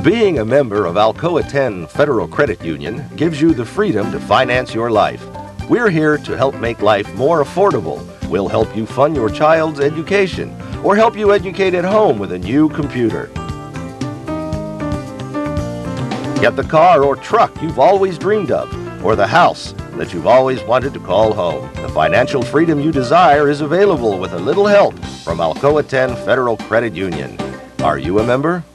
Being a member of Alcoa 10 Federal Credit Union gives you the freedom to finance your life. We're here to help make life more affordable. We'll help you fund your child's education or help you educate at home with a new computer. Get the car or truck you've always dreamed of, or the house that you've always wanted to call home. The financial freedom you desire is available with a little help from Alcoa 10 Federal Credit Union. Are you a member?